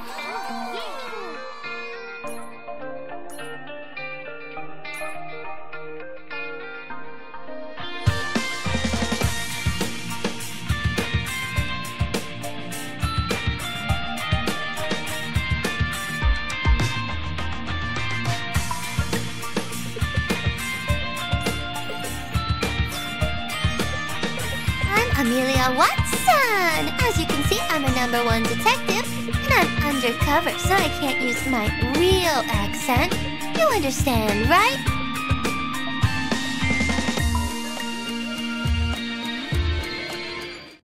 Amelia Watson! As you can see, I'm a #1 detective, and I'm undercover, so I can't use my real accent. You understand, right?